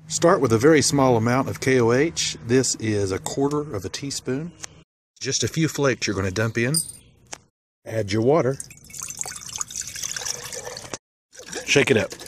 Start with a very small amount of KOH. This is 1/4 teaspoon. Just a few flakes you're going to dump in. Add your water. Shake it up.